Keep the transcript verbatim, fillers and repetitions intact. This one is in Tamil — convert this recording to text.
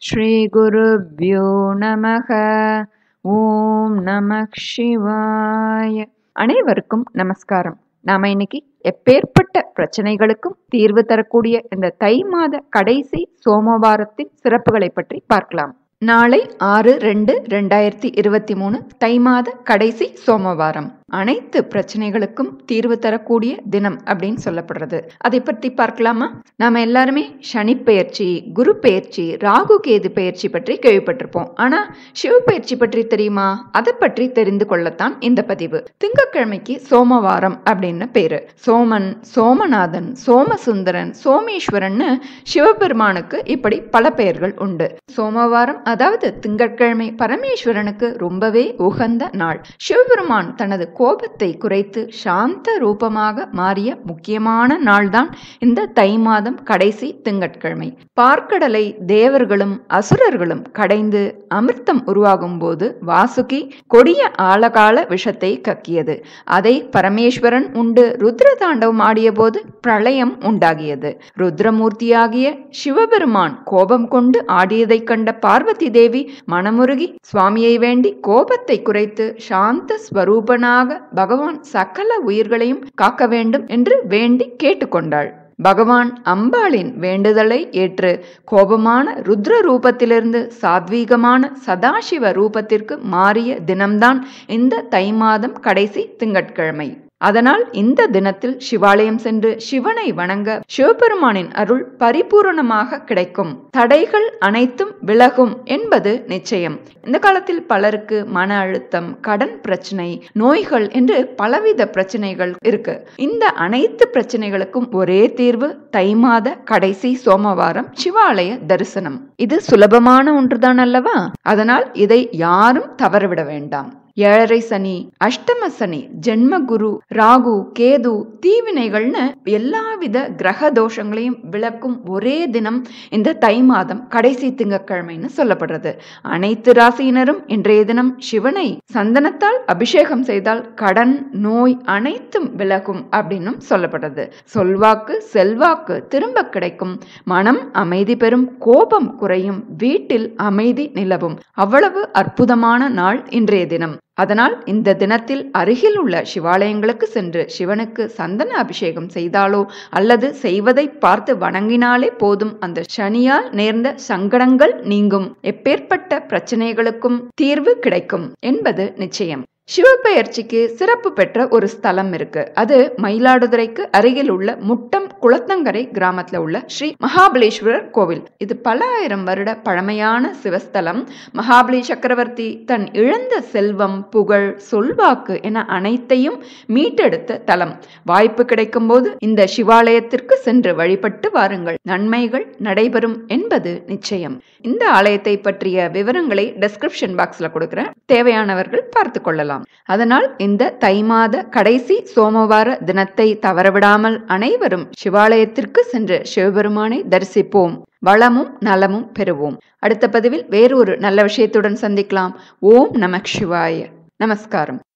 ஸ்ரீகுருப்யோ நமக. ஓம் நமக் சிவாய. அனைவருக்கும் நமஸ்காரம். நாம இன்னைக்கு எப்பேற்பட்ட பிரச்சனைகளுக்கும் தீர்வு தரக்கூடிய இந்த தை மாத கடைசி சோமவாரத்தின் சிறப்புகளை பற்றி பார்க்கலாம். நாளை ஆறு ரெண்டு ரெண்டாயிரத்தி இருபத்தி மூணு தை மாத கடைசி சோமவாரம். அனைத்து பிரச்சனைகளுக்கும் தீர்வு தரக்கூடிய தினம் அப்படின்னு சொல்லப்படுறது. அதை பற்றி பார்க்கலாமா? நாம எல்லாருமே சனி பெயர்ச்சி, குரு பெயர்ச்சி, ராகு கேது பெயர்ச்சி பற்றி கேள்விப்பட்டிருப்போம். ஆனா சிவ பெயர்ச்சி பற்றி தெரியுமா? அதை பற்றி தெரிந்து கொள்ளத்தான் இந்த பதிவு. திங்கட்கிழமைக்கு சோமவாரம் அப்படின்னு பேரு. சோமன், சோமநாதன், சோமசுந்தரன், சோமேஸ்வரன் சிவபெருமானுக்கு இப்படி பல பெயர்கள் உண்டு. சோமவாரம் அதாவது திங்கட்கிழமை பரமேஸ்வரனுக்கு ரொம்பவே உகந்த நாள். சிவபெருமான் தனது கோபத்தை குறைத்து சாந்த ரூபமாக மாறிய முக்கியமான நாள்தான் இந்த தை மாதம் கடைசி திங்கட்கிழமை. பார்க்கடலை தேவர்களும் அசுரர்களும் கடைந்து அமிர்தம் உருவாகும் போது வாசுகி கொடிய ஆழகால விஷத்தை கக்கியது. அதை பரமேஸ்வரன் உண்டு ருத்ர தாண்டவம் ஆடிய போது பிரளயம் உண்டாகியது. ருத்ரமூர்த்தியாகிய சிவபெருமான் கோபம் கொண்டு ஆடியதை கண்ட பார்வதி தேவி மனமுருகி சுவாமியை வேண்டி கோபத்தை குறைத்து சாந்த ஸ்வரூபனாக பகவான் சகல உயிர்களையும் காக்க வேண்டும் என்று வேண்டி கேட்டுக்கொண்டாள். பகவான் அம்பாளின் வேண்டுதலை ஏற்று கோபமான ருத்ர ரூபத்திலிருந்து சாத்வீகமான சதாசிவ ரூபத்திற்கு மாறிய தினம்தான் இந்த தை மாதம் கடைசி திங்கட்கிழமை. அதனால் இந்த தினத்தில் சிவாலயம் சென்று சிவனை வணங்க சிவபெருமானின் அருள் பரிபூரணமாக கிடைக்கும். தடைகள் அனைத்தும் விலகும் என்பது நிச்சயம். இந்த காலத்தில் பலருக்கு மன அழுத்தம், கடன் பிரச்சனை, நோய்கள் என்று பலவித பிரச்சனைகள் இருக்கு. இந்த அனைத்து பிரச்சனைகளுக்கும் ஒரே தீர்வு தை மாத கடைசி சோமவாரம் சிவாலய தரிசனம். இது சுலபமான ஒன்றுதான் அல்லவா? அதனால் இதை யாரும் தவறவிட வேண்டாம். ஏழரை சனி, அஷ்டம சனி, ஜென்ம குரு, ராகு, கேது, தீவினைகள்னு எல்லாவித கிரக தோஷங்களையும் விளக்கும் ஒரே தினம் இந்த தை மாதம் கடைசி திங்கட்கிழமைன்னு சொல்லப்படுறது. அனைத்து ராசியினரும் இன்றைய தினம் சிவனை சந்தனத்தால் அபிஷேகம் செய்தால் கடன், நோய் அனைத்தும் விலகும் அப்படின்னும் சொல்லப்படுறது. சொல்வாக்கு, செல்வாக்கு திரும்ப கிடைக்கும், மனம் அமைதி பெறும், கோபம் குறையும், வீட்டில் அமைதி நிலவும். அவ்வளவு அற்புதமான நாள் இன்றைய தினம். அதனால் இந்த தினத்தில் அருகில் உள்ள சிவாலயங்களுக்கு சென்று சிவனுக்கு சந்தன அபிஷேகம் செய்தாலோ அல்லது செய்வதை பார்த்து வணங்கினாலே போதும், அந்த சனியால் நேர்ந்த சங்கடங்கள் நீங்கும், எப்பேற்பட்ட பிரச்சனைகளுக்கும் தீர்வு கிடைக்கும் என்பது நிச்சயம். சிவபெயர்ச்சிக்கு சிறப்பு பெற்ற ஒரு ஸ்தலம் இருக்கு. அது மயிலாடுதுறைக்கு அருகில் உள்ள முட்டம் குளத்தங்கரை கிராமத்துல உள்ள ஸ்ரீ மகாபலேஸ்வரர் கோவில். இது பல ஆயிரம் வருட பழமையான சிவஸ்தலம். மகாபலி சக்கரவர்த்தி தன் இழந்த செல்வம், புகழ், சொல்வாக்கு என அனைத்தையும் மீட்டெடுத்த தலம். வாய்ப்பு கிடைக்கும் போது இந்த சிவாலயத்திற்கு சென்று வழிபட்டு வாருங்கள், நன்மைகள் நடைபெறும் என்பது நிச்சயம். இந்த ஆலயத்தை பற்றிய விவரங்களை டெஸ்கிரிப்ஷன் பாக்ஸ்ல கொடுக்கிறேன், தேவையானவர்கள் பார்த்து கொள்ளலாம். அதனால் இந்த தை மாத கடைசி சோமவார தினத்தை தவறவிடாமல் அனைவரும் சிவாலயத்திற்கு சென்று சிவபெருமானை தரிசிப்போம், வளமும் நலமும் பெறுவோம். அடுத்த பதிவில் வேறு ஒரு நல்ல விஷயத்துடன் சந்திக்கலாம். ஓம் நமக் சிவாய. நமஸ்காரம்.